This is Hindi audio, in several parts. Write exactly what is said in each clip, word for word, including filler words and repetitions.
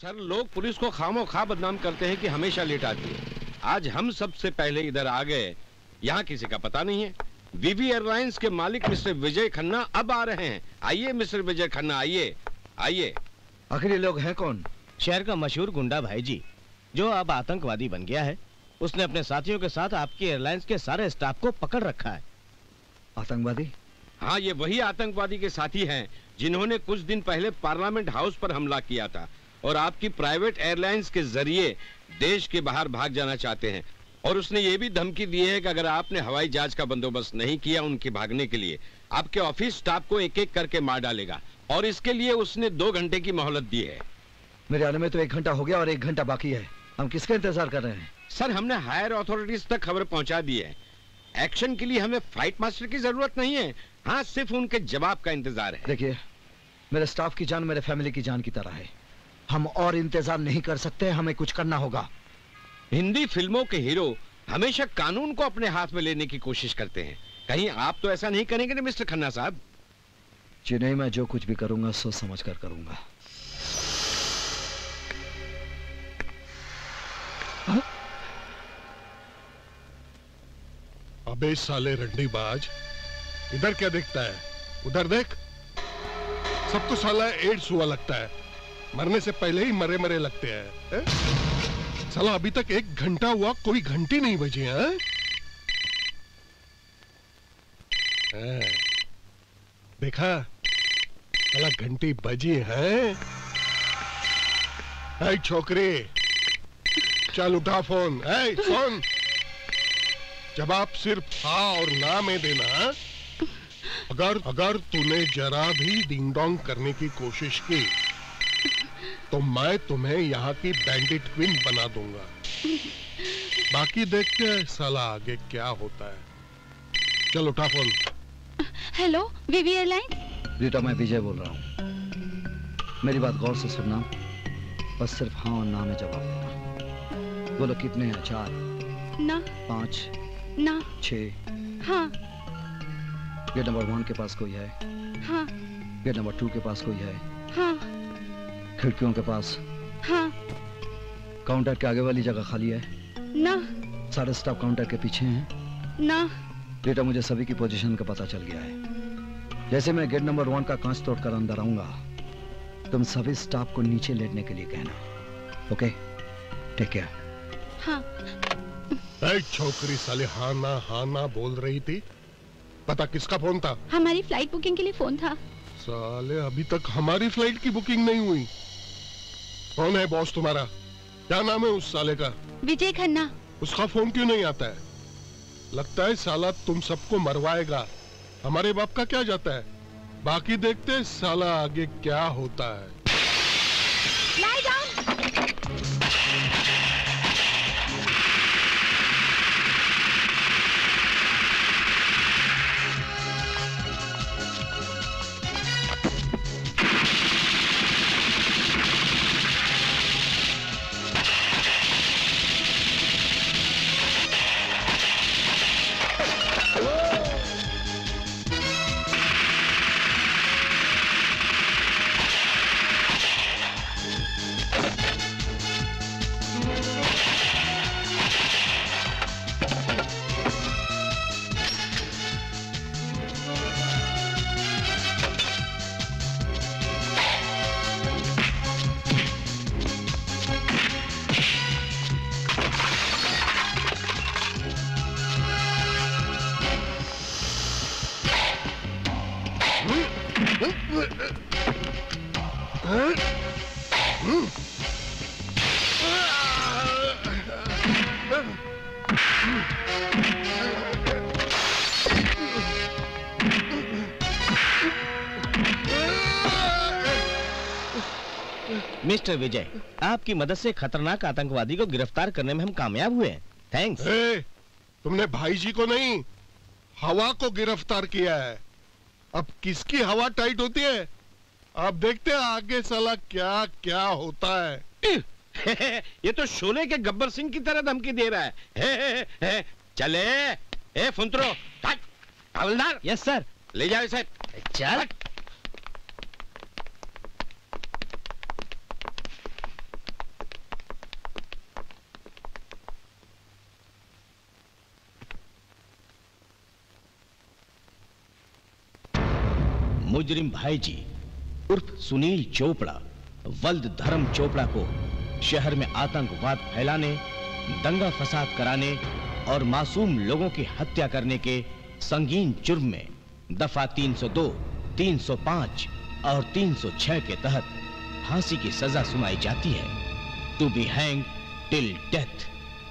सर, लोग पुलिस को खामोखा बदनाम करते हैं कि हमेशा लेट आती है। आज हम सबसे पहले इधर आ गए, यहाँ किसी का पता नहीं है। वीवी एयरलाइंस के मालिक मिस्टर विजय खन्ना अब आ रहे हैं। आइए मिस्टर विजय खन्ना, आइए आइए। आखिर ये लोग हैं कौन? शहर का मशहूर गुंडा भाई जी, जो अब आतंकवादी बन गया है। उसने अपने साथियों के साथ आपकी एयरलाइंस के सारे स्टाफ को पकड़ रखा है। आतंकवादी? हाँ, ये वही आतंकवादी के साथी हैं जिन्होंने कुछ दिन पहले पार्लियामेंट हाउस पर हमला किया था और आपकी प्राइवेट एयरलाइंस के जरिए देश के बाहर भाग जाना चाहते हैं। और उसने ये भी धमकी दी है कि अगर आपने हवाई जहाज का बंदोबस्त नहीं किया उनके भागने के लिए, आपके ऑफिस स्टाफ को एक एक करके मार डालेगा। और इसके लिए उसने दो घंटे की मोहलत दी है। मेरे आने में तो एक घंटा हो गया और एक घंटा बाकी है। हम किसका इंतजार कर रहे हैं? सर, हमने हायर अथॉरिटीज तक खबर पहुंचा दी है। एक्शन के लिए हमें फ्लाइट मास्टर की जरूरत नहीं है। हाँ, सिर्फ उनके जवाब का इंतजार है। देखिए, मेरे स्टाफ की जान मेरे फैमिली की जान की तरह है। हम और इंतजार नहीं कर सकते, हमें कुछ करना होगा। हिंदी फिल्मों के हीरो हमेशा कानून को अपने हाथ में लेने की कोशिश करते हैं। कहीं आप तो ऐसा नहीं करेंगे ना मिस्टर खन्ना साहब? जी नहीं, मैं जो कुछ भी करूंगा सोच समझ कर करूंगा। हा? अबे साले रंडीबाज, इधर क्या देखता है? उधर देख। सबको साला एड्स हुआ लगता है, मरने से पहले ही मरे मरे लगते हैं, है? साला अभी तक एक घंटा हुआ, कोई घंटी नहीं बजी है। देखा, साला घंटी बजी है। ऐ छोकरी, चल उठा फोन। ऐ सुन, जवाब सिर्फ हाँ और ना में देना। अगर अगर तूने जरा भी डिंग डोंग करने की कोशिश की तो मैं तुम्हें यहाँ की बैंडिट क्वीन बना दूंगा। बाकी देखते हैं साला आगे क्या होता है। चल उठा phone. Hello, VV airline. Rita, मैं विजय बोल रहा हूँ। मेरी बात गौर से सुनना, बस सिर्फ हाँ और ना में जवाब देना। बोलो कितने हैं? चार? ना। पाँच? ना। छः? हाँ। गेट नंबर वन के पास कोई है? हाँ। गेट नंबर टू के पास कोई है? हाँ। खिड़कियों के पास? हाँ। काउंटर के आगे वाली जगह खाली है? ना। सारे स्टाफ काउंटर के पीछे हैं? ना। बेटा, मुझे सभी की पोजीशन का पता चल गया है। जैसे मैं गेट नंबर वन का कांच तोड़कर अंदर आऊंगा, तुम सभी स्टाफ को नीचे लेटने के लिए कहना। ओके? Take care. हाँ। छोकरी साले हाँ ना हाँ ना बोल रही थी। पता किसका फोन था? हमारी फ्लाइट बुकिंग के लिए फोन था। साले अभी तक हमारी फ्लाइट की बुकिंग नहीं हुई। कौन है बॉस तुम्हारा? क्या नाम है उस साले का? विजय खन्ना। उसका फोन क्यों नहीं आता है? लगता है साला तुम सबको मरवाएगा। हमारे बाप का क्या जाता है? बाकी देखते हैं साला आगे क्या होता है। Lie down. मिस्टर विजय, आपकी मदद से खतरनाक आतंकवादी को गिरफ्तार करने में हम कामयाब हुए हैं। थैंक्स। ए, तुमने भाई जी को नहीं, हवा को गिरफ्तार किया है। अब किसकी हवा टाइट होती है, अब देखते हैं आगे साला क्या क्या होता है। ये तो शोले के गब्बर सिंह की तरह धमकी दे रहा है। हे, हे, हे, चले ए फुंतरो, हवलदार। Yes sir. ले जाओ इसे। चल। मुजरिम भाई जी उर्फ सुनील चोपड़ा वल्द धर्म चोपड़ा को शहर में आतंकवाद फैलाने, दंगा फसाद कराने और मासूम लोगों की हत्या करने के संगीन जुर्म में दफा तीन सौ दो, तीन सौ पाँच और तीन सौ छह के तहत फांसी की सजा सुनाई जाती है, to be hang till death.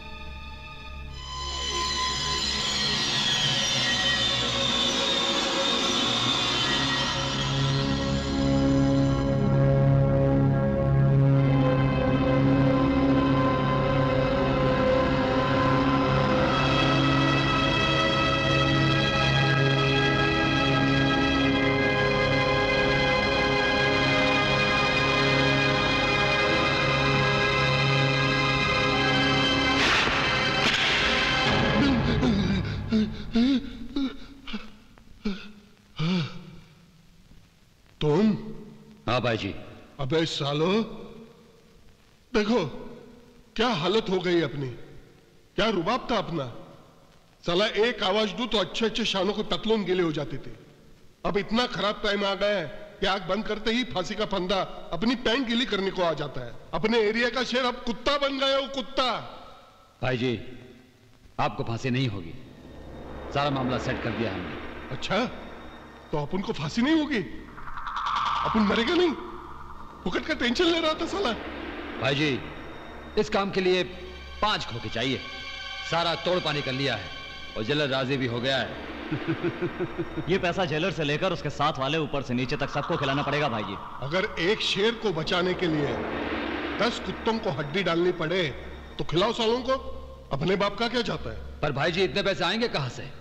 तुम? हाँ भाई जी। अबे सालो, देखो क्या हालत हो गई अपनी, क्या रुबाब था अपना। साला एक आवाज दूं तो अच्छे अच्छे शानों को पतलून गीले हो जाते थे। अब इतना खराब टाइम आ गया है कि आग बंद करते ही फांसी का फंदा अपनी पैंट गीली करने को आ जाता है। अपने एरिया का शेर अब कुत्ता बन गया, वो कुत्ता। भाई जी, आपको फांसी नहीं होगी, सारा मामला सेट कर दिया हमने। अच्छा, तो अपन को फांसी नहीं होगी? अपन मरेगा नहीं? फुकट का टेंशन ले रहा था साला। भाई जी, इस काम के लिए पांच खोखे चाहिए, सारा तोड़ पानी कर लिया है और जेलर राजी भी हो गया है। ये पैसा जेलर से लेकर उसके साथ वाले ऊपर से नीचे तक सबको खिलाना पड़ेगा भाई जी। अगर एक शेर को बचाने के लिए दस कुत्तों को हड्डी डालनी पड़े तो खिलाओ सालों को। अपने बाप का क्या जाता है? पर भाई जी, इतने पैसे आएंगे कहां से?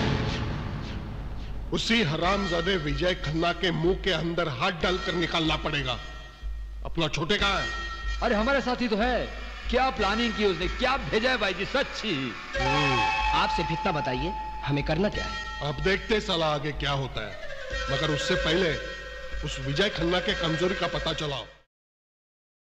उसी हरामजादे विजय खन्ना के मुंह के अंदर हाथ डालकर निकालना पड़ेगा। अपना छोटे कहाँ है? अरे हमारे साथी तो है। क्या प्लानिंग की उसने, क्या भेजा है भाई जी? सच्ची आप सिर्फ इतना बताइए, हमें करना क्या है? अब देखते साला आगे क्या होता है, मगर उससे पहले उस विजय खन्ना के कमजोरी का पता चलाओ।